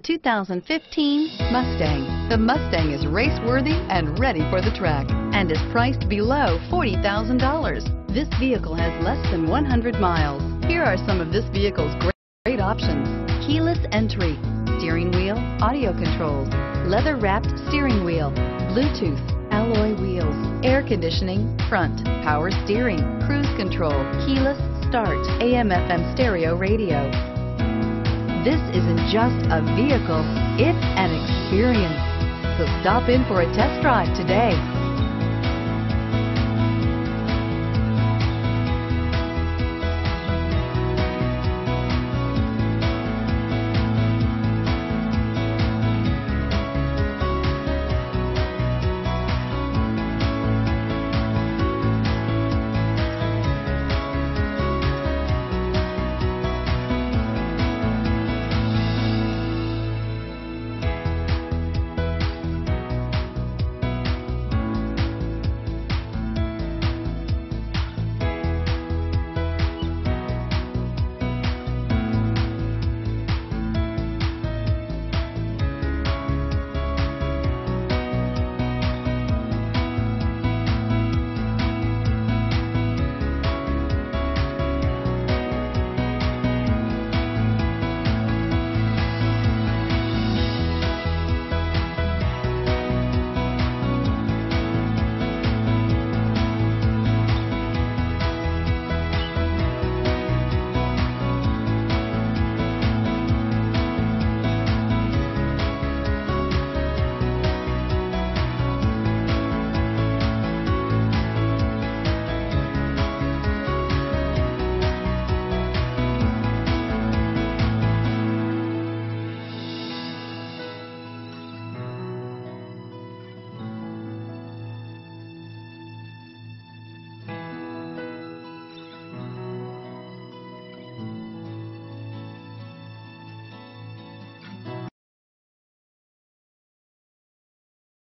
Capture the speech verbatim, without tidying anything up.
two thousand fifteen Mustang. The Mustang is race-worthy and ready for the track and is priced below forty thousand dollars. This vehicle has less than one hundred miles. Here are some of this vehicle's great, great options: keyless entry, steering wheel audio controls, leather-wrapped steering wheel, Bluetooth, alloy wheels, air conditioning, front, power steering, cruise control, keyless start, A M F M stereo radio. This isn't just a vehicle, it's an experience. So stop in for a test drive today.